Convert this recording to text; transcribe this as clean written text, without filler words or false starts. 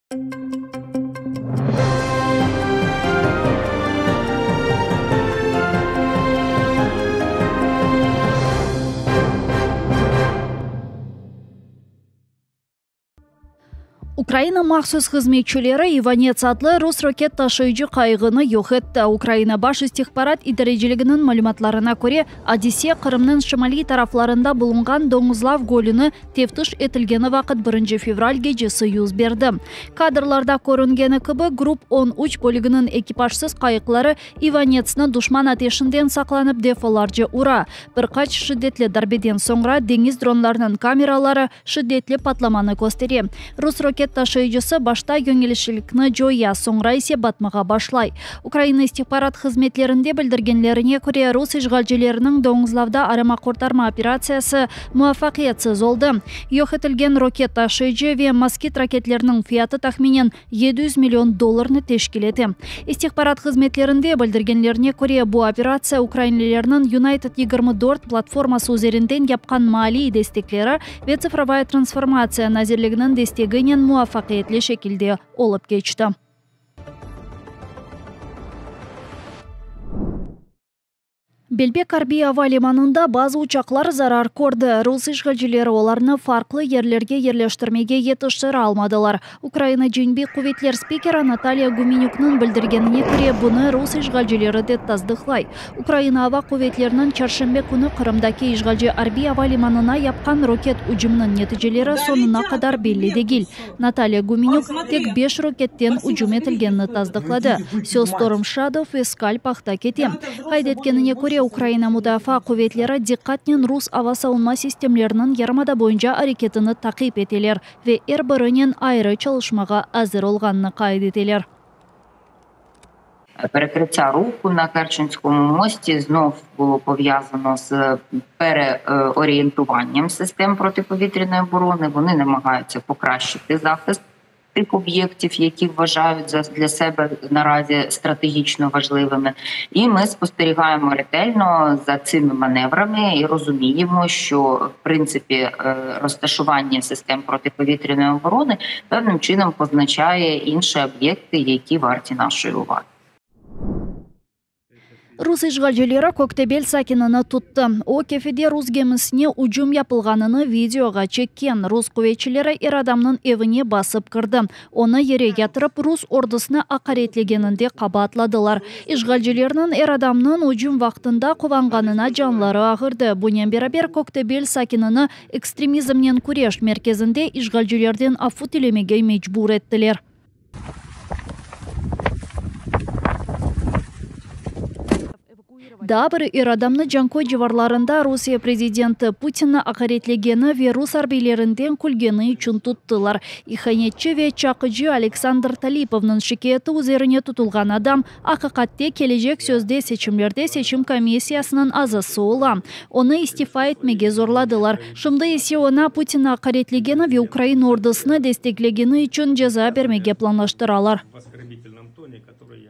Украина махсус хизметчилери Иванец атлы рус ракет ташыйчы кайгыны yok etdi. Украина баш истихбарат идарежелигинин маалыматларына көрө, Одиссея Кырымдын шымали тарафларында булунган Доңузлав көлүнө тефтиш этилгени вакыт 1 февраль кечеси юз берди. Кадрларда көрүнгени кыбы групп 13 бөлүгүнүн экипажсыз кайыклары Иванецни душман атешинден сакланып дефоларчы ура. Бир кач шиддетлі дарбеден соңра деңиз дронларынын камералары шиддетлі патламаны көстери. Рус ракет ташыйчысы башта жөнелишиликни жоя, соңра эсе батмага башлай. Украина истихбарат хизметлеринде билдиргенлерине көрө, рус ишгалчыларынын Доңузлавда арама куртарма операциясы муаффакиятсыз болду. Yok etилген ракет ташыйчы ve москит ракетлеринин фияты тахминен $700 миллион тешкил эти. Истихбарат хизметлеринде билдиргенлерине көрө, бу операция украиналарынын United 24 платформасы üzerinden yapkan mali desteklери ve цифровая трансформация назирлигинин дестегинен муаффакиятли шекилде олуп keçti. Белбек Арби аба лиманында базы учаклар зарар көрді. Рус ишгалчылары оларны фарклы ерлерге ерлештирмеге етіштері алмадылар. Украина жеңбек кубетлер спикері Наталья Гуменюкнын билдиргенине көрө, буны рус ишгалчылары деп таздыклай. Украина аба кубетлеринин чаршембе күнү Кырымдаки ишгалчы Арби аба лиманына япкан ракет ужумунун нетижелери сонуна кадар белли дегил. Наталья Гуменюк тек 5 ракеттен ужум этилгенин таздыклады. Сёсторм Шадов и Скальп акта кетем. Кайдеткенине көрө, Украина мудафа кувветлері диққатнен рус ава саунма системлерінің ярмада бойынша арекетini тақип етелер ве эр-бірінен айры чалышмаға азыр олғанны кайд етелер. Перекриття руху на Керченському мості знов було пов'язано з переорієнтуванням систем протиповітряної оборони. Вони намагаються покращити захист тих об'єктів, які вважають для себе наразі стратегічно важливими. І ми спостерігаємо ретельно за цими маневрами і розуміємо, що, в принципі, розташування систем протиповітряної оборони певним чином позначає інші об'єкти, які варті нашої уваги. Рус ишгалчылары Коктебель сакинаны tuttu. О кефеде рус gemисине ужум yapılганını видеога чеккен. Рус кувветчилери эр адамнын эвине басып кырды. Оны ере ятырып, рус ордусуна акаретлегенинде кабатладылар. Ишгалчыларынын эр адамнын ужум вактында кубанганына жанлары агырды. Бунен берабер Коктебель сакинаны экстремизмнен күреш мерkezinde ишгалчылардан афу тилемеге мечбур эттилер. Дабыр эр адамны жанкой жыварларында Русия президенті Путинны акаретлегені ве рус арбейлерінден күлгені үчүн туттылар. Иханетчи ве чакыжы Александр Талиповнын шикети üzerine тутулган адам акыкатте кележек сөзде сечимлерде сечим комиссиясынын азасы ола. Оны истифа этмеге зорладылар. Шымды эсе она Путинны акаретлегені ве Украина ордусуна дестеклегени үчүн жаза бермеге планлаштыралар.